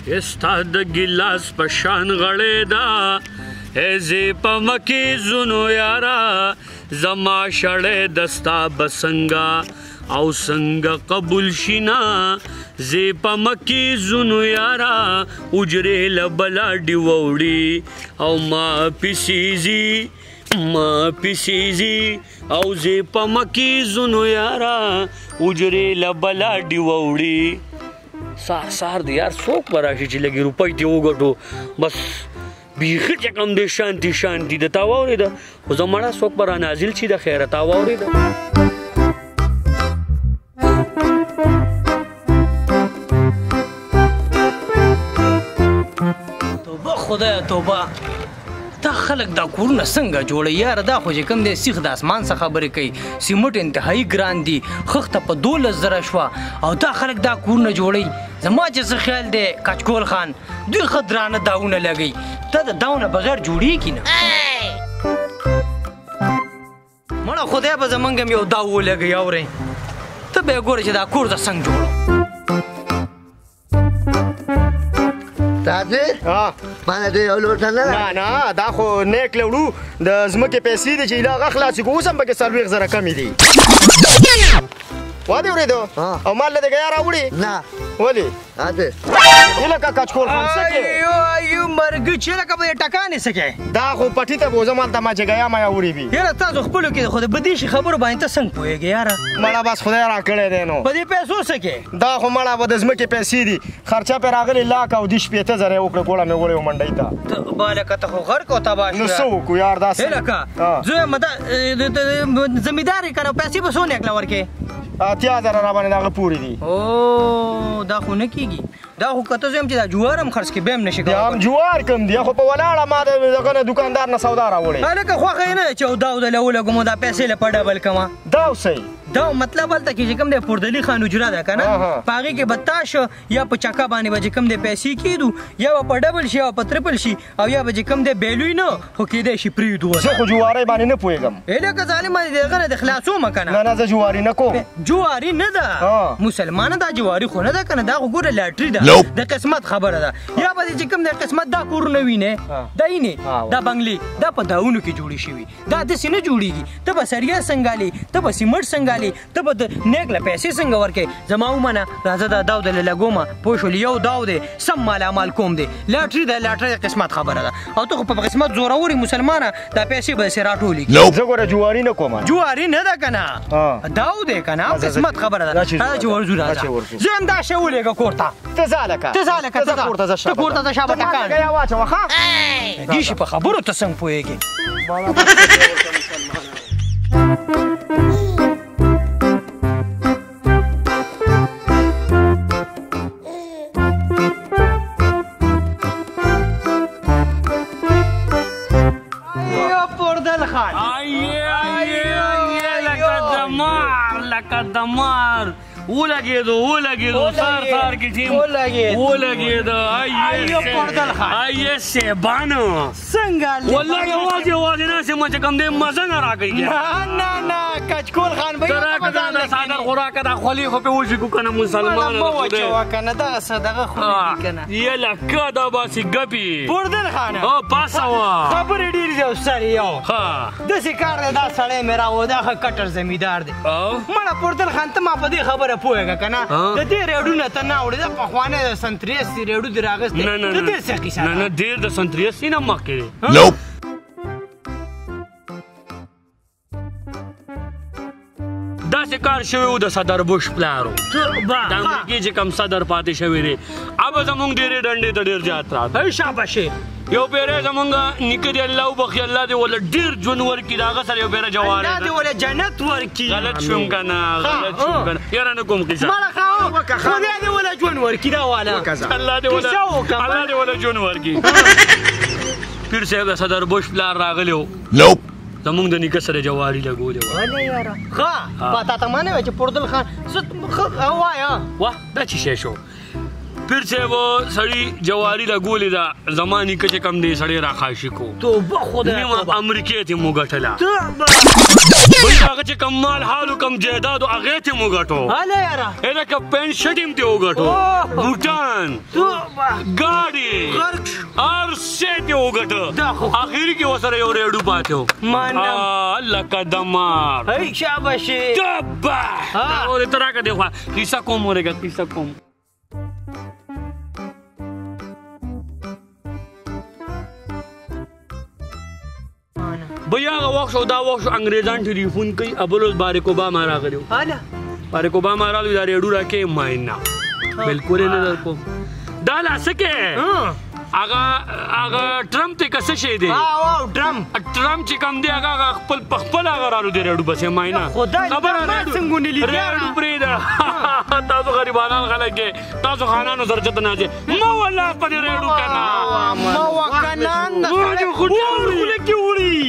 ستا د ګیلاس په شان غړې ده زه په مکې زونو یاره زما شړې د ستا به څنګه او څنګه قبول شي نه زه په مکې زونو یاره اجرې له بلاډې ووړي او ما پیسیزي او زه په مکې زونو یاره اجرې له بلاډې ووړي سهار د یار څوک به راشي چې لږې روپۍ ترې وګټو بس بیخي چې کوم دی شانتي د تا واورېده خو زه مړه څوک به رانازل شي د خیره تا واورېده توبه خدایه توبه دا خلک دا کورونه څنګه جوړوي یاره دا خو چې کوم دی سیخ د اسمان څخه خبرې کوي سیمټ انتهایي ګران دي خښته په 12,000 شوه او دا خلک دا کورونه جوړوي زما چې څه خیال دی کچکول خان دوی ښه درانه داونه لګوي ته د داونه بغیر جوړېږي نه مړه خدای به زمونږ هم یو داو ولګوي اورې ته به یې ګوره چې دا کور د څنګه جوړو راځې مانه دوی یو لوټه نه نه دا خو نیک لوړو د ځمکې پیسې دي چې هغه خلاصې کړو اوس هم پکې 40,000 کمې دي وا دې اورېدو او مال له دې ګیا راوړي نه ولې راځې لکه کچکول خان څه کې ایو مرګ چې لکه به یې ټکانې څه کوې دا خو پټي ته به زه مالته ما چې ګیا ما وړي وي یاره تاسو خپلو کې خو د بدیشي خبرو باندې ته څنګه پوهېږې یاره مړه بس خدای راکړی دی نو په دې پیسو څه کې دا خو مړه به د ځمکې پیسې دي خرچه پرې راغلې 1,00,000 او 15,000 یې وکړه ګوړه مې وړې و منډۍ ته بالکه ته خو غرق او تباه نو څه وکړو یار داسې لکه زه زمیندار یې که نو پیسې به څو نیکله ورکې 80,000 را باندې دغه پورې دي او دا خو نه کېږي دا خو که ته زه یم چې دا جوار هم خرڅ کړې بیا هم نه شي بیا هم جوار کم دي خو په ولاړه ما د دغه نه دوکاندار نه سودا راوړې هلکه خوښه یې نه ده چې او داو دله ولګوم دا پیسې له په ډبل کړمه دا صحیح دا مطلب هلته کې چې کوم دی پوردلي خان حجره ده که نه په هغې کې به تاش یا په چکه باندې به چې کوم دی پیسې کېدو یا به په ډبل شي یا په ترپل شي او یا به چې کوم دی بیلوي نه خو کېدی شي پرېږدو زه خو جوارۍ باندې نه پوهېږم هلکه ظالمه د هغه نه د خلاصومه که نه زه جواري نه کوم جواري نه ده مسلمانه دا جواري خو نه ده که نه دا خو ګوره لاټري ده د قسمت خبره ده یا به چې کوم دی قسمت دا کورونه وینې دا یینې دا بنګلې دا په داونو کې جوړې شوي دا داسې نه جوړېږي ته به سریا څنګهالې ته به سیمټ څنګهالې ته به د نیک له پیسې څنګه ورکې زما ومنه راځه دا داو دله لګومه پوه شولې یو داو دی سم مالامال کوم دی لاټري ده لاټرۍ د قسمت خبره ده او ته خو په قسمت زورورې مسلمانه دا پیسې به داسې راټولې کړي زه ګوره جواري نه کوم جواري نه ده که نه داو دی که نه قسمت خبره ده راځه چې ورځو راځه زه هم دا شی ولېږه کور ته ته ځه لکه ته کور ته ځه شابه ټکان دې شي په خبرو ته څنګه پوهېږې لکه دمار ولګېدو سار کې ټیم ولګېدو آیې سیبانو څنګه والله یوازې ناسې ما چې کوم دی مزه نه راکوي نه کچکول خان به تراکه دا سادر خوراکه دا خولي خو پې وشي کو که نه مسلمان مه وچوه که نه دغه څه دغه خولي دي که نه یه لکه دا باسي ګپي پوردل خانه پاسه وه خبرې ډېرې دي او سر یو داسې کار دی دا سړی مې راوه دا ښه کټر زمیندار دی مړه پوردل خان ته ما په دې خبره پوهېږه که نه د دې ریډونه ته نه اوړې دا پخوانی د سنتریس ریډو دې راغستی د دې څه کیسه نه ډېر د سنتریس نه مخکې دی داسې کار شوی و د صدر بوش پلارو د امریکې چې کوم صدر پاتې شوی دی اب زمونږ ډېرې ډنډې ته ډېر زیات راغی شاباشي یو پیری زمونږ نیکه دی الله وبخښي الله دې ولې ډېر ژوند ورکړي د هغه سره یو پیری جوار الله دې ولې جنت ورکړي غلط شوم که نه یاره نه کوم قصه مړه خدای دې ولې ژوند ورکړي دا واله الله دې ولې ژوند ورکړي پیر صاحب د صدر بوش پلار راغلی و زمونږ د نیکه سره جواري لګولې وه ښه په تا ته ما نه وایه چې پوردل خان وایه واه دا چې شی شو پیر صاحب سړي جواري لګولې ده زما نیکه چې کوم دی سړی راخاشي کو توبه خدای نیمه امریکې ته مو ګټله بل هغه چې کم مال حالو کم جایدادو هغې ته مو ګټو هله یاره لکه پینټ شرټ هم ته وګټو بوټان ګاډي هر شی ته وګټو اخر کې ورسره یو ریډو پاتې و لکه دمار شاباشي ډبه اورې ته راکړه دې خوا کیسه کوم ورېږه کیسه کوم بیا هغه وخت شو دا وخت شو انګریزان ټلیفون کوي ابوالوز بارک اوباما راغلی و بارک اوباما راغلی دا ریډیو راکې ماینا بالکل نه در کوم دا لا سکه هغه ټرمپ ته کسه شي دی ټرمپ چې کم دی هغه خپل هغه رالو دی ریډیو بس ماینا خبر څنګه ونیلی ریډیو پریدا تاسو غریبانان خلک تاسو خانانو سره چته نه ما والله په ریډیو کنه ما وکنان خو وړي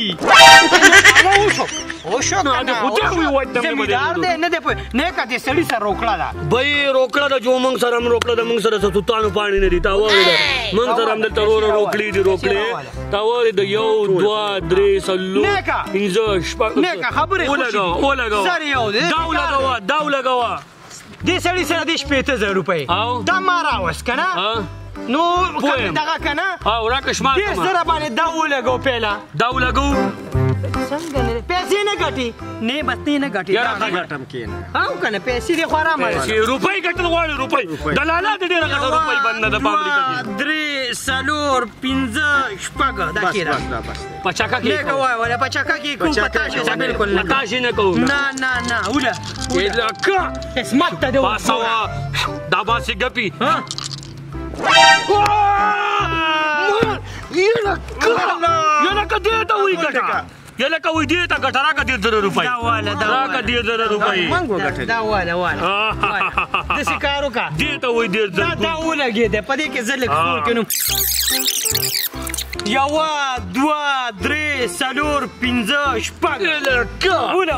اوشو کنه زمیدار دی نه دی نیکه دې سړي سره روکړه ده بای روکړه ده جو موږ سره هم روکړه ده موږ سره ستانو پاڼې نه دي تا واورېده موږ سره هم دلته روکړې دي روکړې تا واورېده 1 2 3 4 5 6 نیکه خبرې ولګوه سر یو دی دا ولګوه دې سړي سره دې 15,000 روپۍ دا ما راوست که نه نو دغه که نه راکه شمار دې سره باندې دا ولګو پیله دا ولګو څنګه نه پیسې نه ګټي نه بس نه ګټي یاره څه ګټم کېنه او کنه پیسې دې خو آرامه پیسې روپۍ ګټل غواړي روپۍ دلاله دې ډېره ګټه روپۍ بند ده په امریکا کې 3 4 5 6 دا کېده پچاکا کې نه کوه ولا پچاکا کې کو پتاشه بالکل نه پتاشه نه کو نه ولا لکه اسمت ته دې پاسوا دا باسي ګپي ها یلکه دې ته وی ګټه یلکه وی دې ته ګټه راکه 1,000 روپۍ راکه 1,000 روپۍ دا واله داسې کار وکړه دې ته وی 1,000 دا ولګېده په دې کې زه لږ خور کړم 1 2 3 4 5 6 ولا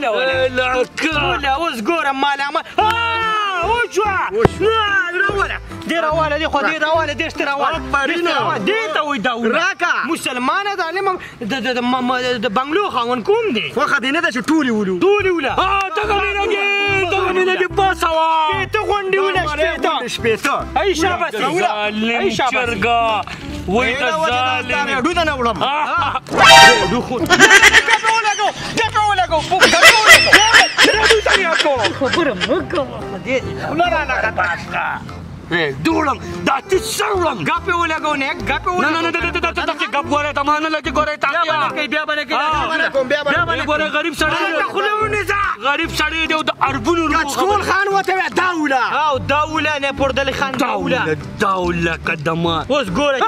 اوس ګوره ماله وشوه دې راواله دې خو دې راواله دې شته راواله دې ته وایي داونه راکه مسلمانه ده د بنګلو خاوند کوم دی خوښه دې نه ده چې ټولې ولو دغه مې لګې پاسوه شپېته غونډې وله شپېته ای شاباس ظالم چرګه وایي د ظالم ډو ته نه وړم ډو خو ګپه ولګو خبره مه کوه دې خوله رانه خطا شته دوړم دا ته سرولم ګپه ولګو نه ګپه ولګو نه ته ګپ غوړې ته مان لګي ګورې تا بیا باندې ګورې غریب سړی خلونه ځه غریب سړی دی د اربونو کچکول خان وته داوله نه پردل خان داوله قدمه اوس ګورې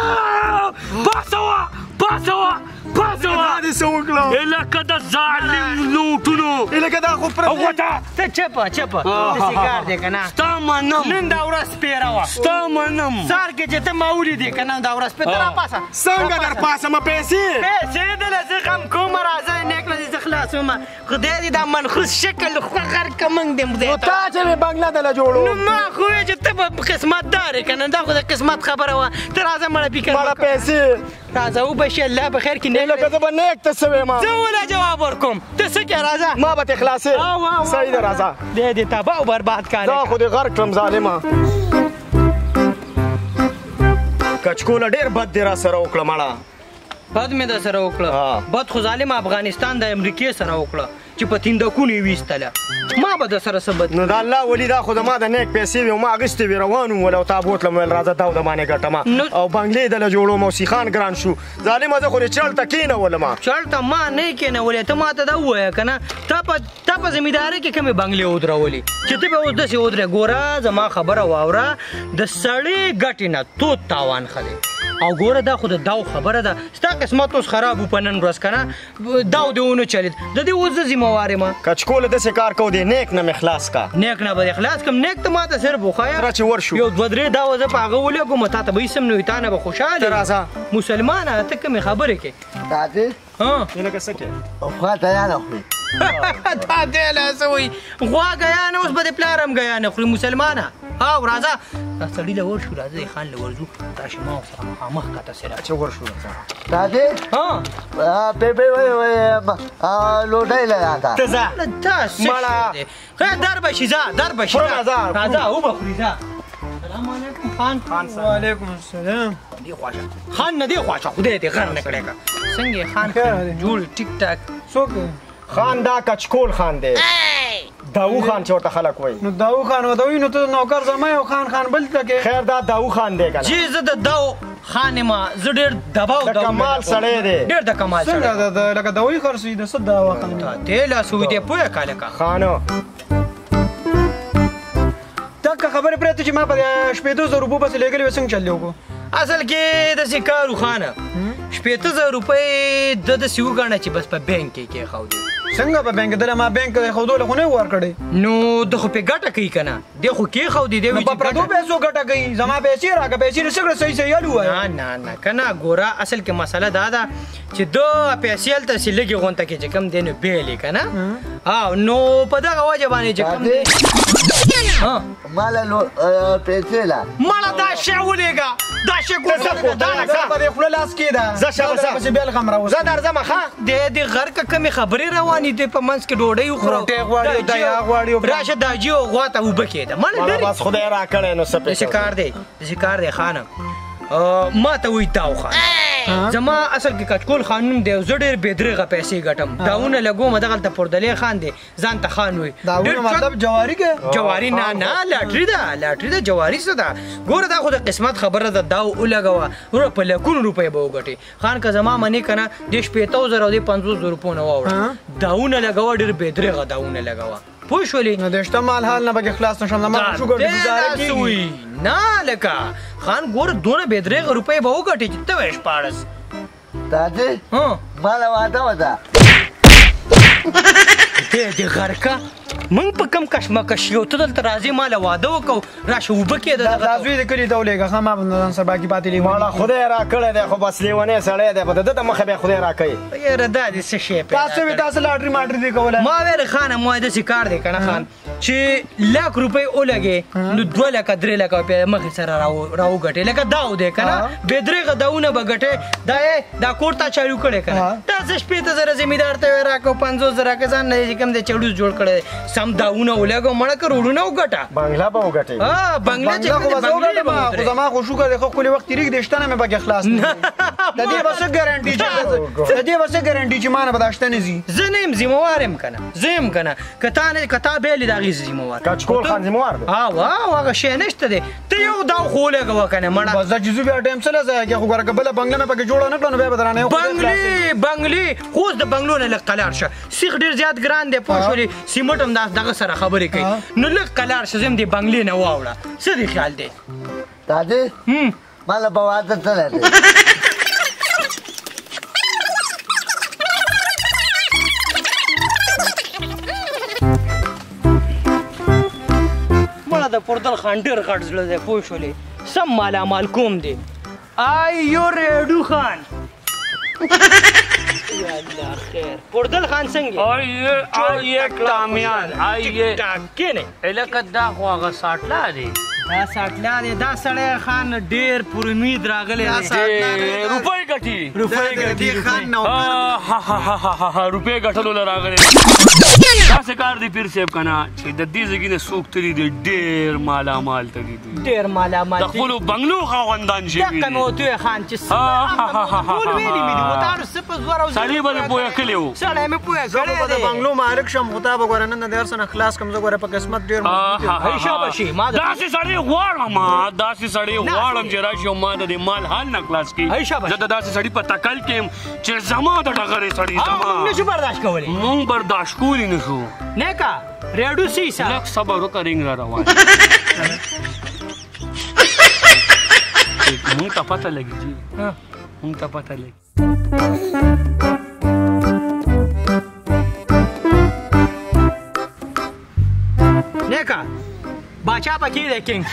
پاسوا دې سوکلو الکه د ظالم لوټونو الکه دا خو پر وته ته چپا د سیګار دې کنه ستا منم نن دا ورځ پیراوه ستا منم سار کې چې ته ماولې دې کنه دا ورځ په تر پاسه څنګه در پاسه ما پیسې دې لږ کم کوم راځي نیک نه دې خلاصوم خدای دې دا منخوس شکل خو غر کمنګ دې مده ته چې بنگلا دل جوړو نو ما خو چې ته په قسمت دار کنه دا خو د قسمت خبره و ته راځه مړه فکر مړه پیسې راځه او بشي الله بخیر کې نه لکه زه به نیک ته سوې ما زه ولا جواب ورکوم ته څه کې راځه ما به ته خلاصې صحیح ده راځه دې تباه او برباد کړې دا خو دې غرق کړم ظالمه کچکوله ډېر بد دې را سره وکړه مړه بد مې در سره وکړه بد خو ظالم افغانستان د امریکې سره وکړه چې په تیندکونو یې ویستله ما به در سره څه بد نو د الله ولي دا خو د ما د نیک پیسې وې او ما اخیستې وې روان وم ول او تا بوتلم ویل راځه دا د باندې ګټم او بنګلې دله جوړوم او سیخان ګران شو ظالمه زه خو دې چړته کېنولم چړته ما نه کېنولې ته ما ته دا ووایه که نه تا په زمیندارۍ کې کومې بنګلې ودرولې چې ته به اوس داسې ودرې ګوره زما خبره واوره د سړې ګټې نه تود تاوان ښه دی او ګوره دا خو د داو خبره ده ستا قسمت اوس خراب و په نن ورځ که نه داو دې ونه چلېد د دې اوس زه ذمهوار یم کچکوله داسې کار کوو دې نیک نه مې خلاص کا نیک نه به دې خلاص کړم نیک ته ما ته صرف وښایه چې ورشو یو 2 3 داوه زه په هغه ولګوم تا ته به هېڅ هم نه وي تا نه به خوشحاله راځه مسلمانه ته کومې خبرې کې راځې لکه څه کې خوا ته نه خوري دا دی لا سوي غوا غیا نه اوس به د پلارم غیا نه خو مسلمانه ها راځه دا سړی له ورشو راځي خان له ورځو تاسو ما سره مخ کته سره چې ورشو راځي ها په وای لوډای لگا ته ځه تاسو مړه خیر در بشي ځه راځه او بخوري ځه السلام علیکم خان وعلیکم السلام دی خواشه خان نه دی خواشه خدای دې غر نه کړی څنګه خان جوړ ټیک ټاک څوک خان دا کچکول خان دی داو خان چې ورته خلک وایي نو داو خان ودوي نو ته نوکر زما یو خان بل تکې خیر دا داو خان دی کنه جی زه د داو خان ما زه ډېر دباو د کمال سړی دی ډېر د کمال سړی څنګه لکه دوی خرڅوي د څه داوا خان ته لا سوي دې پوهه کاله کا خانو تک خبره پرته چې ما په 15000 روپو بس لګلې وسنګ چلیو کو اصل کې د سکارو خانه 15000 روپۍ د سیو غاڼه چې بس په بانک کې خاو دي څنګه په بانک دله ما بانک خو دوله خو نه ور کړی نو د خو په ګټه کوي کنه د خو کې خاو دي دی په پردو پیسو ګټه کوي زما پیسې راګه پیسې نسګره صحیح یالو وای نه کنه ګورا اصل کې مسله دا ده چې دو پیسې تل سلګي غونته کې چې کم دینو بیلې کنه نو په دغه وجه باندې چې کم دی مال پیسې لا مال دا شی ولېګا دا شی ګورا دا نه په خپل لاس کې دا زه شابه چې بیل خمره و زه درځم ښه د غر کمې خبرې روانې دي په منځ کې ډوډۍ وخورو غواړي دا یا غواړي راشه دا جیو غواته وبکې ده مال لري بس خدای را کړې نو سپې شکار دی خانم ما ته وی داو خان زما اصل کې کچکول خانم دی زه ډېر بېدرغه پیسې ګټم داونه لګوم دغلته پردلې خان دی ځان ته خان وي داونه مطلب جواری کې جواری نه لاټري ده جواری څه ده ګوره دا خو د قسمت خبره ده داو ولګوه ور په لکونو روپۍ به وګټي خان که زما منې کنه د 15000 او د 50000 روپو نه واوړه داونه لګوه ډېر بېدرغه داونه لګوه پوه شولې نو د شتمال حال نه به خلاص نشم ما شو ګټه گزاره کیږي نه لکه خان ګور دونه بېدرغه روپۍ به وګټي چې ته وې شپاړس راځي مال واده ودا دې غرکا من په کم کشمکش یو ته دلته راځي مال واده وکاو راشه وبکې د راځوي د کلی دولېګه خام ما نن سبا کې پاتې لیږي مالا خدای را کړی دی خو بس لیونی سړی دی په دته مخه به خدای را کوي یاره دا دې څه شی تاسو لاټري ماټري دی کوله ما ویل خانه مو د سکار دی کنه خان چې لاک روپۍ ولګي نو 2 لک 3 لک په مخ سره راو غټه لکه داو دی کنه بېدرغه داونه بغټه دا کوړتا چالو کړي کنه تاسو 15000 زمیدار ته راکو 50000 کسان نه کم د چړو جوړ کړي سم داونه ولګو مړه کروڑونه وګټه بنگلا به وګټي بنگلا چې خو زما خو شو کړه خو کلی وخت ریګ دشتنه مې بګه خلاص د دې وسه ګارانټي چې مانه بداشته نه زی زنیم ذمہوارم کنه زم کنه کتا به لی دغه ذمہوار کچکول خان ذمہوار واه هغه شی نشته دی ته یو دا خو لګو کنه مړه بس د جزو بیا ټیم سره ځای خو ګره بل بنگله مې پکې جوړ نه کړو به بدرانه بنگلی خو د بنگلو نه لقلار شه سیخ ډیر زیات ګران دی پوښوري سیمټ هم دغه سره خبرې کوي نو لږ قلار شزم دی بنگلې نه واوړه څه دی خیال دی دادی مال په واده تل دی مړه د پردل خان ډېر غټ زړه دی پوه شولې سم مالا مال کوم دی آی یو ریډو خان یا الله خیر پردل خان څنګه آیه کامیان آیه کینه الکه دا خو هغه ساټلا دی دا ساټلا دی دا سړی خان ډېر پر امید راغلی دی روپۍ ګټي خان نو روپۍ ګټلو له راغلی داسې کار دی پیر صاحب کنه چې د دې ځګي نه څوک تلي دی ډېر مالامال تلي دی ډېر مالامال د خپلو بنګلو خاوندان شوي دي دقه مې ورته وویل خان چې ټول ویلي مې دي وتاړو څه په زور او سړي به مې پوهه کړی و سړی مې پوهه کړی د بنگلو مالک شم خدا به ګوره نن د هر څه خلاص کم زه ګوره په قسمت ډېر شاباشي ما داسې سړی غواړم چې راشي او ما د دې مال حال نه خلاص کړي زه د داسې سړي په تکل کې یم چې زما د ډغرې سړي موږ نشو برداشت کولی مونږ برداشت کولی نشو نه کا ریډو سیسا لږ صبر وکړه رنګ را روان مونږ ته پته لګي جی مونږ ته پته لګي نه کا باچا پکې دی کینګ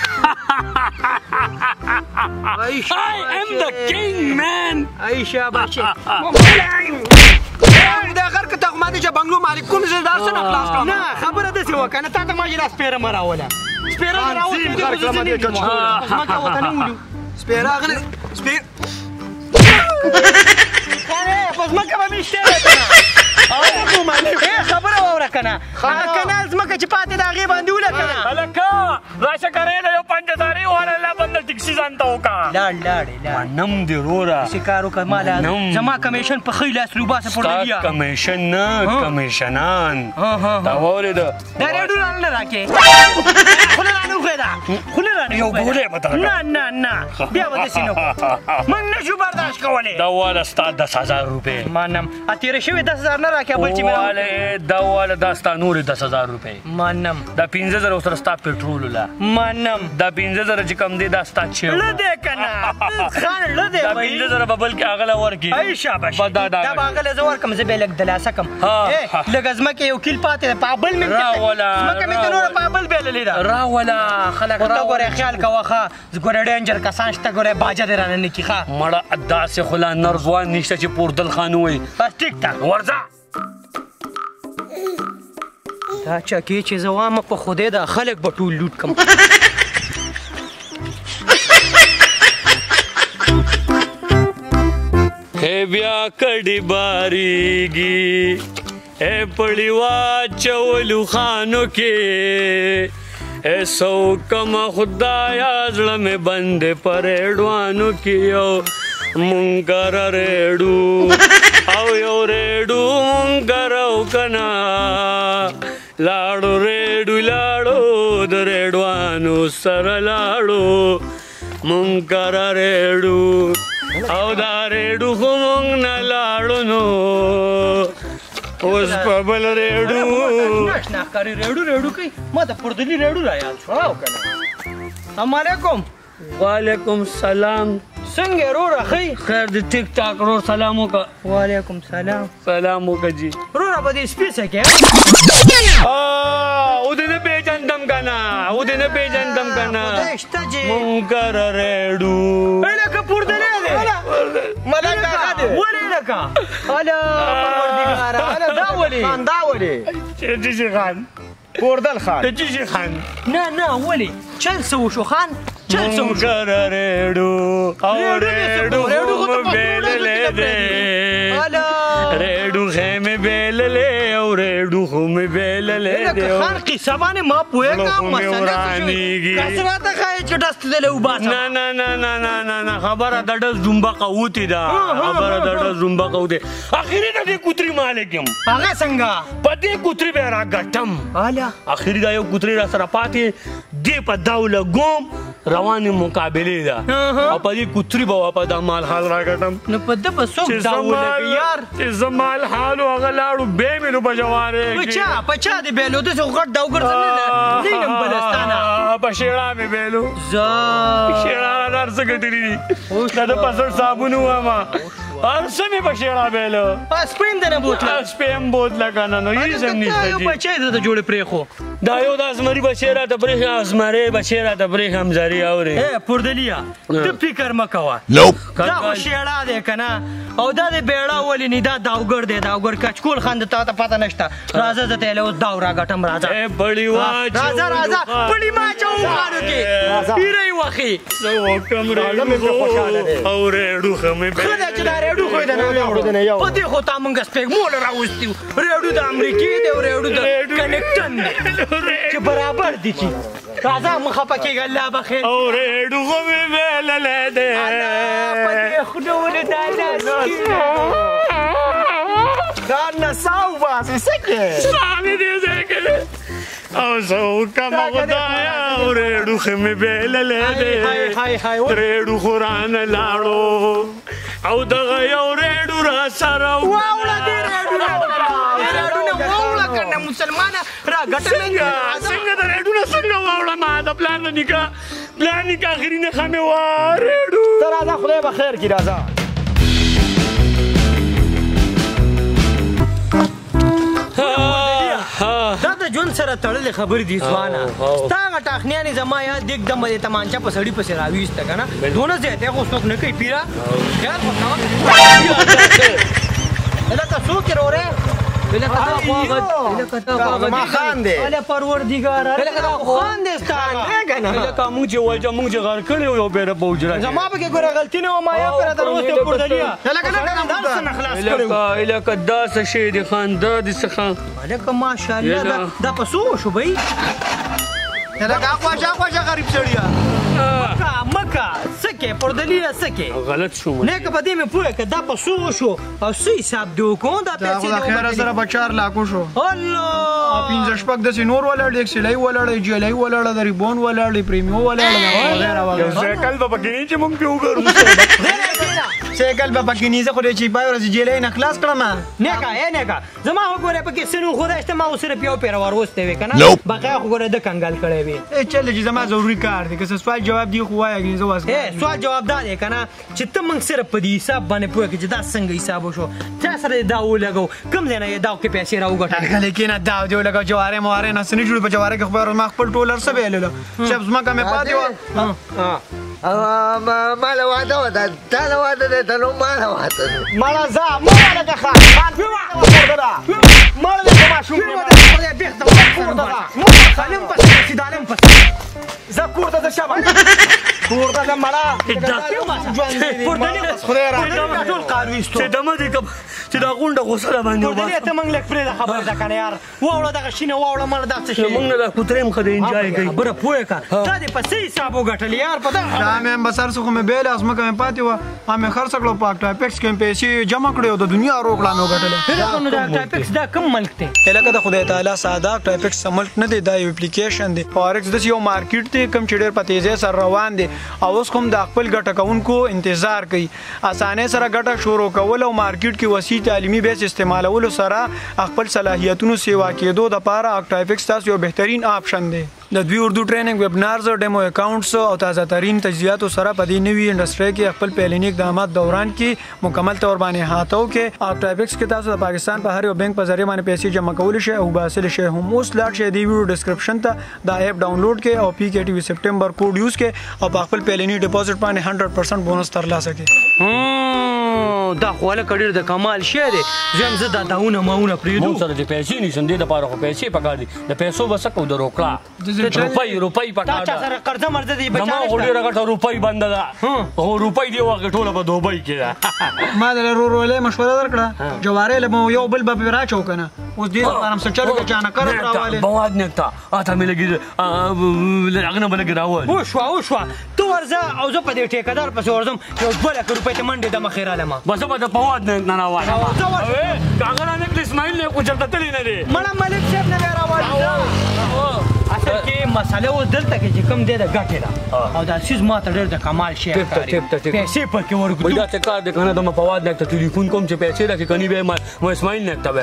I am the king man عائشہ بچه دا غر که تغمه پاتې چې بنګلو مالک کوم زه دا څه نه خلاص کړم نه خبره داسې وکړه نه تا ته ما چې دا سپېره مه راوله سپېره مه راوله ځمکه ورته نه ولو سپېره اغلې په ځمکه به مې شتې ده که نه خبره واوره که نه کنه ځمکه چې پاتې د هغې باندې وله که نه هلکه راشه کرې د یو پنجداري والا الله بندل ټکسي ځان ته وکړه لاړې نم دې وروره داسې کار وکړه ماله زما کمیشن په ښی لاس روباسه ستا کمیشن نه کمیشنان تا واورېده دا ریډو رانه نه راکې خوله رانه وښوېده خوله رانه یو ګولۍ به درکړم نه بیا به داسې نه وکړو موږ نه شو برداشت کولی دا واله ستا 10,000 روپۍ منم تېره شوې 10,000 نه راکې بل چې مې دا واله دا ستا نورې 10,000 روپۍ منم دا 15,000 ورسره ستا پټرول وله منم دا 15,000 چې کم دی دا ستا چیو له دی که نه خان له دی دا 15,000 به بلکې هغه له ورکړي ای شاباش دا به هغه له زه ورکړم زه به یې لږ دلاسه کړم لږه ځمکې یو کیل پاتې ده په بل مې ځمکه مې ته نوره په بل بېللې ده راوله خلک ته ګورې خیال کوه ښه ګوره ډینجر کسان شته ګوره باجه دې رانه نه کي ښه مړه داسې خو لا نر ځوان نشته چې پوردل خان ووایي بس ټیک ټاک ورځه دا چکې چې زه وامه په خدای دا خلک به ټول لوټ کړم بیا کډې باریږي پړی واچولو خانو کې سو کما خدایا زړه مې بندې په ریډوانو کې یو مونږ ریډو او یو ریډو مونږ راو کنا لاړو ریډو لاړو د ریډوانو سره لاړو مونږ ریډو او دا ریډو خو مونږ نه لاړو نو اوس په بل ریډو ناشنا ښکاري ریډو کوي ما د پردلي ریډو را یاد شو او که نه السلام علیکم وعلیکم سلام څنګه یې وروره ښه خیر د ټیک ټاک ورور سلام وکړه وعلیکم سلام سلام وکړه جی وروره په دې سپي څه کې او دې نه پېژندم که نه خدای شته چې مونږ ریډو لکه پردلی دی ملک هغه دی ولې لکه اله پروردګاره اله دا ولې دا ولې چیشي خان پوردل خان چیشي خان نه ولې چل څه وشو خان چل څه وشو مونږ ریډو او ریډو مې بیللی دی ریډو خې مې بیللی او ریډو خو مې بیللی دی خان قصه باندې ما پوهېږم مسله کس راته ښایي چې ډس تللی وباسم نه خبره د ډس جومبقه اوتې ده خبره د ډس جومبقه اوتې اخري د دې کوتري مالک یم هغه څنګه په دې کوتري به یې راګټم اخري دا یو کوتري را سره پاتې دې په داو لګوم روانې مقابلې ده او په دې کوتري به واپس دا مال حال راګټم نو په ده به څوک داو لګي یار چې زه مال حال و هغه لاړو بې مې نو په جوارې په چا دې بیلو داسې خو غټ داو ګرځېدلی نه یم بلستانه په شیړه مې بیلو شیړه هر څه ګټلي دي دا د پسړ صابون وواما هر څه مې په شیړه بیلو سپین د نه بوتله سپیم بوتله که نه نو هېڅ هم نشته یو بچی درته جوړې پرېښو دا یو د ازمري بچی راته پرېښي ازمرې بچی راته پرېښي همزري اورې پردلیا ته فکر مه کوه دا خو شیړه دی که نه او دا د بیړه ولې نه دا داوګر دی داوګر کچکول خان د تا ته پته نشته راځه زه ته یې اوس داو راګټم راځه راځه پړي ما اچوم خانو کې پیره یې وخي څه وکړم او ریډو ښه مې ښه ده چې دا ریډو خو یې د نه په دې خو تا مونږ سپېږمول راوستي وو ریډو د امریکې دی او ریډو د کنیکټن دی چې برابر دي چې راځه مه خفه کېږه الله بخیر او ریډو خو مې بیللی دی په دې خدونه دا لاس دا نڅاو باسې څه کې سامې دې ځای کې او زه وکړمه خدایا او ریډو ښه مې بیللی دی ریډو خو رانه لاړو او دغه یو ریډو را سره واوړه دې ریډونه واوړه که نه مسلمانه را ګټه څنګه د ریډونه څنګه واوړه ما د پلان نکاح اخري نښه مې وه ریډو ته راځه خدای به خیر کړي راځه دا د ژوند سره تړلې خبرې دي ځوانه ستا هغه ټاخنیانې زما یاد دیګ دمه دې تمانچه په سړي پسې راویسته که نه دونه زیاتی خو څوک نه کوي پیره خیال خو کوه لکه څوک یې وروری ما خان دی اله پروردګار خان دې ستانه کنه لکه موږ چې وایو موږ چې غار کړی یو بیره بوجره زما به کې ګوره غلطي نه و ما یا پر دروسته پردلیا لکه دا څه شی دی خان دا دې څه لکه ماشاءالله دا پسو شو بھائی لکه خواجه غریب سړیا مکه سکه پردلیا سکه غلط شو نه که په دې مې پوهه که دا پسو شو او څه حساب دی وکړو دا پیسې دا خیره سره به 4 لاکو شو الله 15 شپږ داسې نور ولاړ دی سلای ولاړ جلای ولاړ د ریبون ولاړ پریمیو ولاړ وغیره وغیره سایکل به پکې نه چې موږ پیو ګرځو سایکل به پکې نه زه خو دې چې پای ورځ جلای نه خلاص کړم نه کا زما وګوره پکې سنو خدای ته ما صرف یو پیر وروسته وې کنه بقا وګوره د کنګال کړې وې چل چې زما ضروری کار دی که سوال جواب دی خو وایي زه واس سوال جواب دا دی کنه چې ته موږ صرف په دې حساب باندې پوهه کې چې دا څنګه حساب وشو چا سره دا ولګو کوم ځای نه دا کې پیسې راوګټل لیکن دا دی ولګو جواره مواره نه سنې جوړ په جواره کې خبر ما خپل ټولر سره ویلل چې زما کومه پاتې و مال واده ودا تا واده ده ته نو مال واده مالا زه مالا که خان مالا ده ما شوم زه کور ته د شابه کور ته د مړه خدای را ټول قارویستو چې دمه دې کوم چې دا غونډه غوسه باندې پردلیا ته موږ لږ پرېږده خبره ده کنه یار واوړه دغه شینه واوړه مړه دا څه شی موږ نه دا کوترې مخه دې انجوای کوي خبره پوهه که تا دې په څه حساب وګټل یار په دغه دا مې بسر څخه مې بیل از مکه مې پاتې و ما مې خرڅ کړو په ټایپکس کې پیسې جمع کړې او د دنیا روکړه مې وګټله نو دا ټایپکس دا کوم ملک دی لکه د خدای تعالی ساده ټایپکس ملک نه دی دا یو اپلیکیشن دی فارکس د یو مارکیټ دی کوم چې ډېر په تیزی سره روان دی او اوس کوم د خپل ګټه کوونکو انتظار کوي اسانه سره ګټه شروع کول او مارکیټ کې وسیع تعلیمي بیس استعمالولو سره خپل صلاحیتونو سیوا کېدو د پاره ټایپکس تاسو یو بهترین آپشن دی د دوی اردو ټریننګ ویبنارز او ډیمو اکاونټس او تازه ترین تجهیزاتو سره په دې نوي انډستری کې خپل پیلنی اقدامات دوران کې مکمل تور باندې هاتو کې ټایپکس کې تاسو د پاکستان په هر یو بانک په ذریعہ باندې پیسې جمع کول شي او حاصل شي هم اوس لاړ شي دی ویډیو ډسکرپشن ته دا اپ ډاونلوډ کې او پی کې ټي وی سپټمبر کوډ یوز کې او په خپل پیلنی ډیپوزټ باندې 100% بونس ترلاسه کړئ دا خو له کډیر د کمال شی دی زم زه دا داونه ماونه پریدو مو سره د پیسې نشم دې د پاره خو پیسې پکار دي د پیسو بس کو د روکړه روپۍ پکار دا چا سره قرضه مرزه دی بچا ما غوډه راغټه روپۍ بند ده او روپۍ دی واغ ټوله په دوبۍ کې ما د رورولې مشوره درکړه جواره له یو بل به راچو کنه اوس دې لپاره سم چلو کې چانه کړ راواله بواد نکتا اته مې لګي لغنه بلګ راول او شو تو ورځه او زه په دې ټیکدار پسې ورځم یو 2 لک روپۍ ته منډه د مخیره لمه بس په د بواد نه راواله کاغذ نه اسماعیل نه کو چلته تلی نه دی مړه ملک صاحب نه راواله اصل کې مساله و دلته کې چې کوم دی د ګټې ده او دا سیز ما ته ډېر د کمال شی پیسې پکې ورګو دا څه کار دی کنه د مفواد نه ټلیفون کوم چې پیسې راکې کني به ما اسماعیل نه ته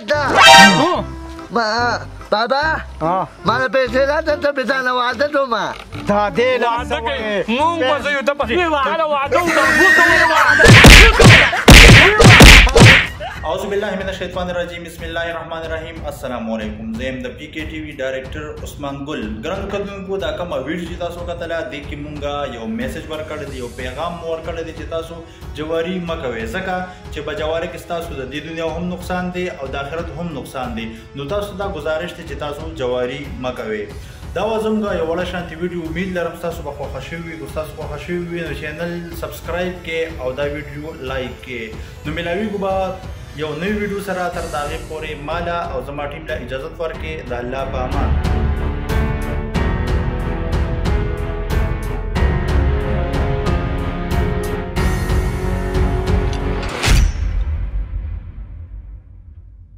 به ما بابا مال پیسې راته ته به ځان وعده دوما دا دې لا وعده کوي مونږ به یو ته پخې وعده وکړو اعوذ بالله من الشیطان الرجیم بسم الله الرحمن الرحیم السلام علیکم زم د پی کې ټي وی ډایریکټر عثمان ګل ګران کډونکو دا کومه ویډیو چې تاسو کتله د کې مونږه یو میسج ورکړی دی یو پیغام ورکړی دی چې تاسو جواری مکوي ځکه چې بجواری کې تاسو د دې دنیا هم نقصان دی او د آخرت هم نقصان دی نو تاسو دا گزارش دی چې تاسو جواری مکوي دا وزم دا یو وړه شانتي ویډیو امید لرم تاسو به خوښ شوي او تاسو خوښ شوي نو چینل سبسکرایب کې او دا ویډیو لایک کې نو ملاوي کو بعد یو نوی ویډیو سره تر داغه پورې مالا او زما ټیم له اجازه ورکړي د الله په امان